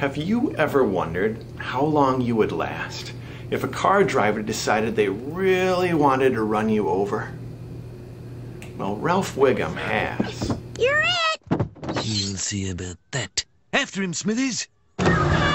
Have you ever wondered how long you would last if a car driver decided they really wanted to run you over? Well, Ralph Wiggum has. You're it! You'll see about that. After him, Smithers! You're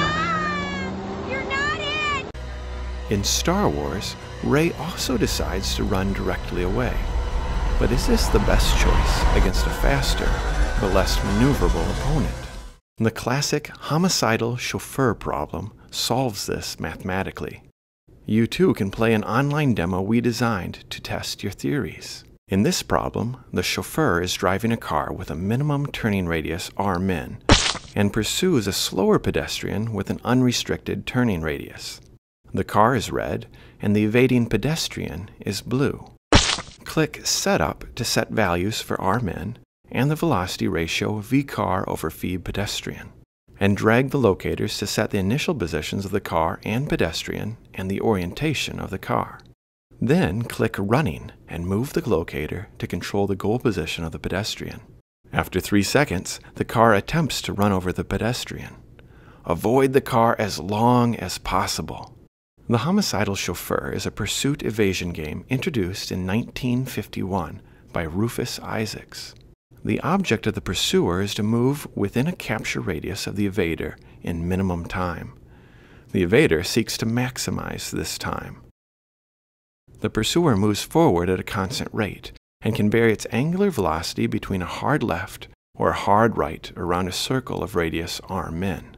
not it! In Star Wars, Rey also decides to run directly away. But is this the best choice against a faster but less maneuverable opponent? The classic Homicidal Chauffeur problem solves this mathematically. You too can play an online demo we designed to test your theories. In this problem, the chauffeur is driving a car with a minimum turning radius R-min and pursues a slower pedestrian with an unrestricted turning radius. The car is red and the evading pedestrian is blue. Click Setup to set values for R-min and the velocity ratio vcar over phi pedestrian, and drag the locators to set the initial positions of the car and pedestrian and the orientation of the car. Then click Running and move the locator to control the goal position of the pedestrian. After 3 seconds, the car attempts to run over the pedestrian. Avoid the car as long as possible. The Homicidal Chauffeur is a pursuit evasion game introduced in 1951 by Rufus Isaacs. The object of the pursuer is to move within a capture radius of the evader in minimum time. The evader seeks to maximize this time. The pursuer moves forward at a constant rate and can vary its angular velocity between a hard left or a hard right around a circle of radius r-min.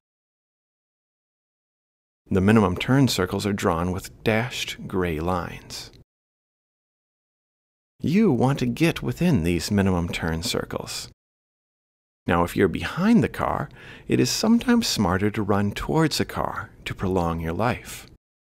The minimum turn circles are drawn with dashed gray lines. You want to get within these minimum turn circles. Now, if you're behind the car, it is sometimes smarter to run towards the car to prolong your life.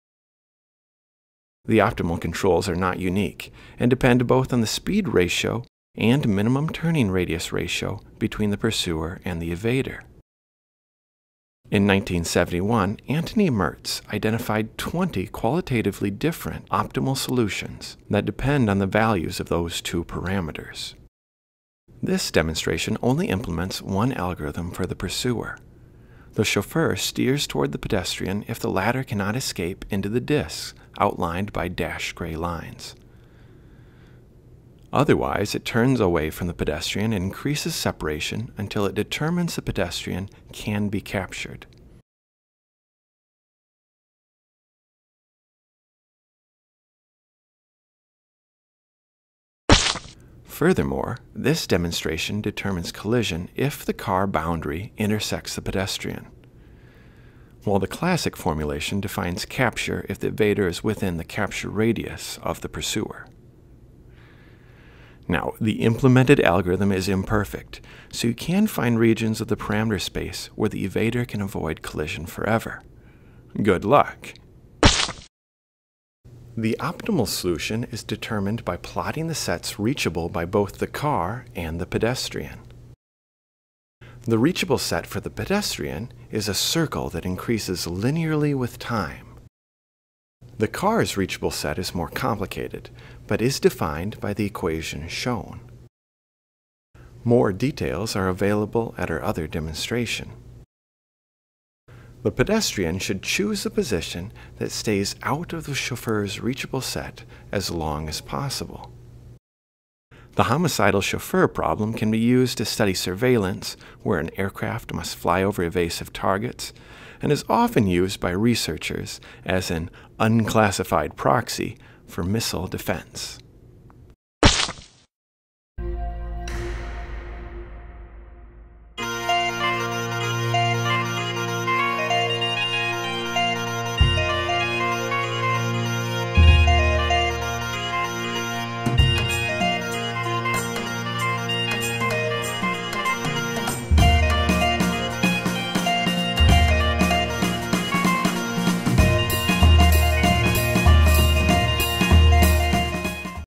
The optimal controls are not unique and depend both on the speed ratio and minimum turning radius ratio between the pursuer and the evader. In 1971, Antony Mertz identified 20 qualitatively different optimal solutions that depend on the values of those two parameters. This demonstration only implements one algorithm for the pursuer. The chauffeur steers toward the pedestrian if the latter cannot escape into the discs outlined by dashed gray lines. Otherwise, it turns away from the pedestrian and increases separation until it determines the pedestrian can be captured. Furthermore, this demonstration determines collision if the car boundary intersects the pedestrian, while the classic formulation defines capture if the evader is within the capture radius of the pursuer. Now, the implemented algorithm is imperfect, so you can find regions of the parameter space where the evader can avoid collision forever. Good luck! The optimal solution is determined by plotting the sets reachable by both the car and the pedestrian. The reachable set for the pedestrian is a circle that increases linearly with time. The car's reachable set is more complicated, but is defined by the equation shown. More details are available at our other demonstration. The pedestrian should choose a position that stays out of the chauffeur's reachable set as long as possible. The Homicidal Chauffeur problem can be used to study surveillance, where an aircraft must fly over evasive targets, and is often used by researchers as an unclassified proxy for missile defense.